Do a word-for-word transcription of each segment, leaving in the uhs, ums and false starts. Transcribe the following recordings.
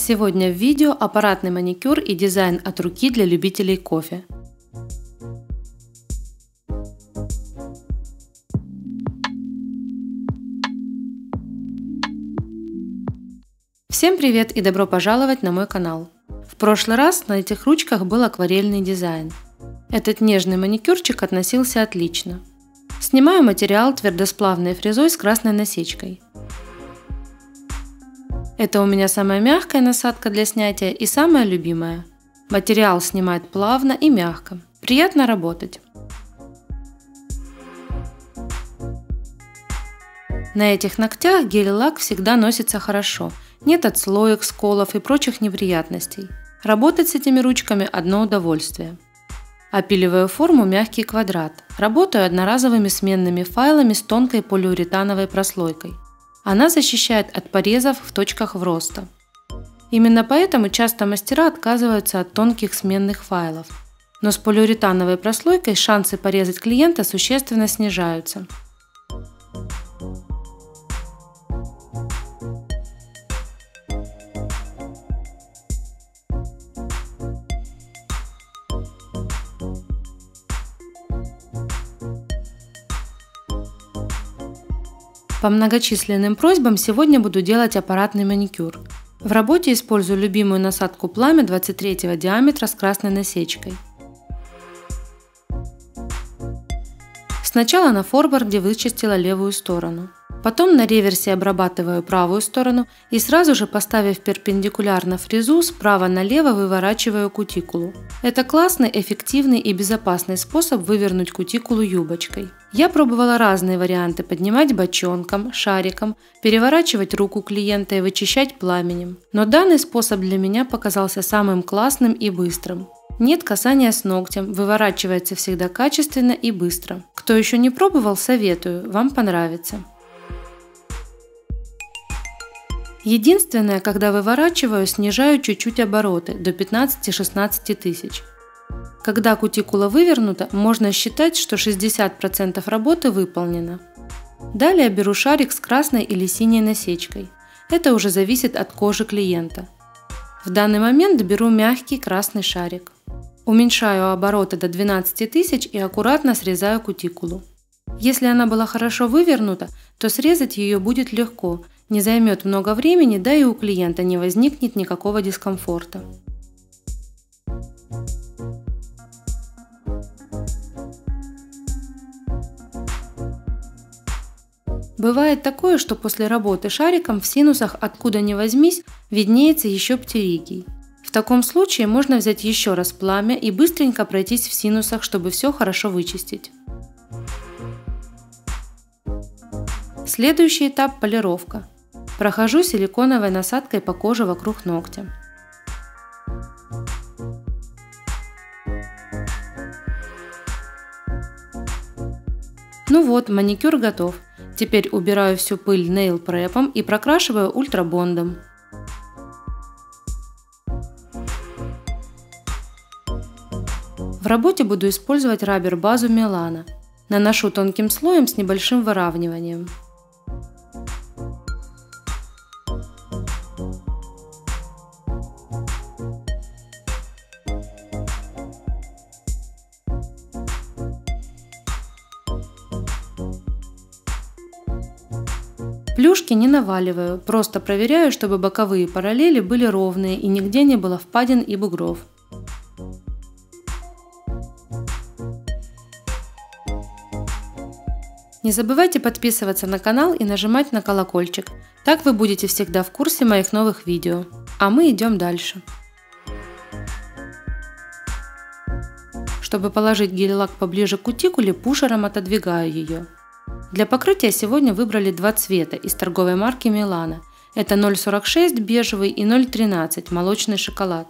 Сегодня в видео аппаратный маникюр и дизайн от руки для любителей кофе. Всем привет и добро пожаловать на мой канал. В прошлый раз на этих ручках был акварельный дизайн. Этот нежный маникюрчик относился отлично. Снимаю материал твердосплавной фрезой с красной насечкой. Это у меня самая мягкая насадка для снятия и самая любимая. Материал снимает плавно и мягко. Приятно работать. На этих ногтях гель-лак всегда носится хорошо. Нет отслоек, сколов и прочих неприятностей. Работать с этими ручками одно удовольствие. Опиливаю форму мягкий квадрат. Работаю одноразовыми сменными файлами с тонкой полиуретановой прослойкой. Она защищает от порезов в точках вроста. Именно поэтому часто мастера отказываются от тонких сменных файлов. Но с полиуретановой прослойкой шансы порезать клиента существенно снижаются. По многочисленным просьбам сегодня буду делать аппаратный маникюр. В работе использую любимую насадку пламя двадцать третьего диаметра с красной насечкой. Сначала на форварде вычистила левую сторону. Потом на реверсе обрабатываю правую сторону и сразу же, поставив перпендикулярно фрезу, справа налево выворачиваю кутикулу. Это классный, эффективный и безопасный способ вывернуть кутикулу юбочкой. Я пробовала разные варианты: поднимать бочонком, шариком, переворачивать руку клиента и вычищать пламенем. Но данный способ для меня показался самым классным и быстрым. Нет касания с ногтем, выворачивается всегда качественно и быстро. Кто еще не пробовал, советую, вам понравится. Единственное, когда выворачиваю, снижаю чуть-чуть обороты до пятнадцати-шестнадцати тысяч. Когда кутикула вывернута, можно считать, что шестьдесят процентов работы выполнено. Далее беру шарик с красной или синей насечкой. Это уже зависит от кожи клиента. В данный момент беру мягкий красный шарик. Уменьшаю обороты до двенадцати тысяч и аккуратно срезаю кутикулу. Если она была хорошо вывернута, то срезать ее будет легко, не займет много времени, да и у клиента не возникнет никакого дискомфорта. Бывает такое, что после работы шариком в синусах откуда ни возьмись виднеется еще птеригий. В таком случае можно взять еще раз пламя и быстренько пройтись в синусах, чтобы все хорошо вычистить. Следующий этап – полировка. Прохожу силиконовой насадкой по коже вокруг ногтя. Ну вот, маникюр готов. Теперь убираю всю пыль нейл препом и прокрашиваю ультрабондом. В работе буду использовать раббер-базу Милана. Наношу тонким слоем с небольшим выравниванием. Плюшки не наваливаю, просто проверяю, чтобы боковые параллели были ровные и нигде не было впадин и бугров. Не забывайте подписываться на канал и нажимать на колокольчик, так вы будете всегда в курсе моих новых видео. А мы идем дальше. Чтобы положить гель-лак поближе к кутикуле, пушером отодвигаю ее. Для покрытия сегодня выбрали два цвета из торговой марки Милана. Это ноль сорок шесть бежевый и ноль тринадцать молочный шоколад.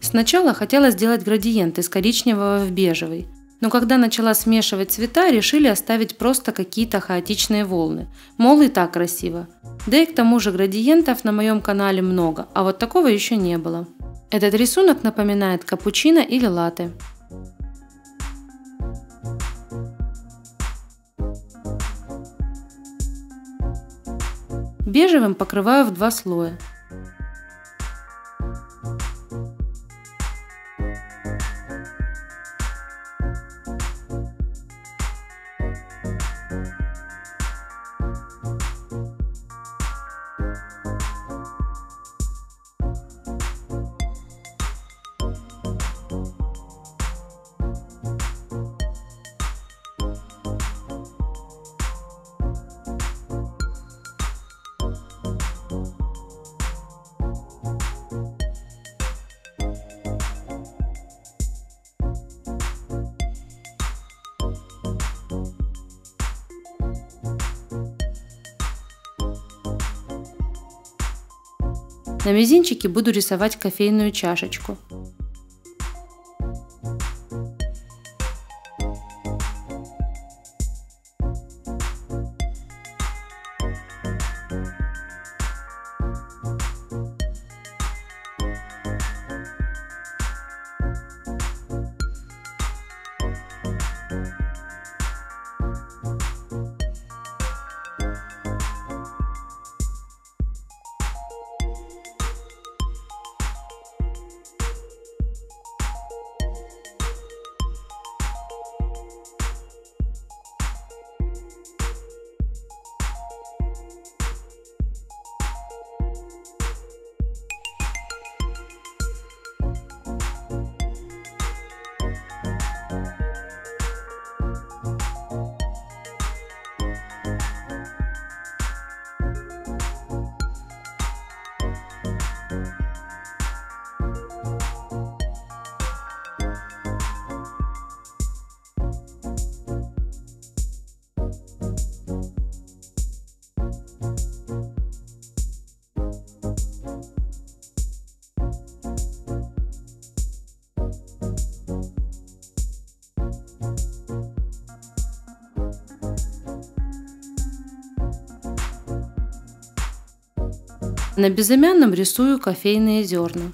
Сначала хотела сделать градиент из коричневого в бежевый, но когда начала смешивать цвета, решили оставить просто какие-то хаотичные волны, мол, и так красиво. Да и к тому же градиентов на моем канале много, а вот такого еще не было. Этот рисунок напоминает капучино или латте. Бежевым покрываю в два слоя. На мизинчике буду рисовать кофейную чашечку. На безымянном рисую кофейные зерна.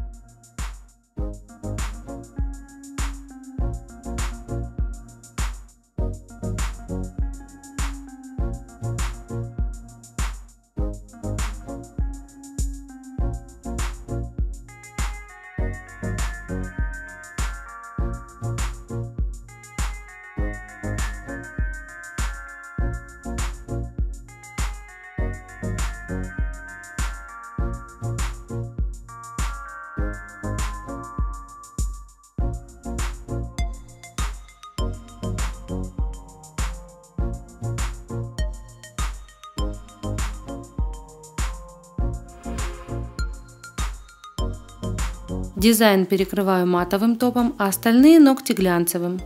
Дизайн перекрываю матовым топом, а остальные ногти глянцевым.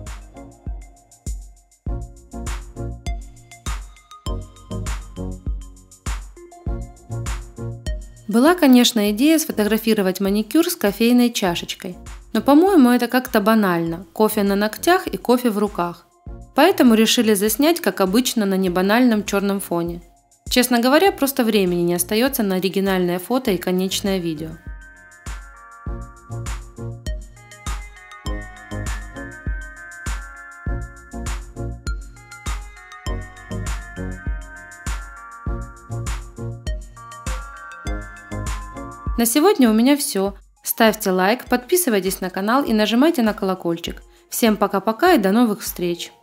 Была, конечно, идея сфотографировать маникюр с кофейной чашечкой, но, по-моему, это как-то банально – кофе на ногтях и кофе в руках. Поэтому решили заснять, как обычно, на небанальном черном фоне. Честно говоря, просто времени не остается на оригинальное фото и конечное видео. На сегодня у меня все. Ставьте лайк, подписывайтесь на канал и нажимайте на колокольчик. Всем пока-пока и до новых встреч!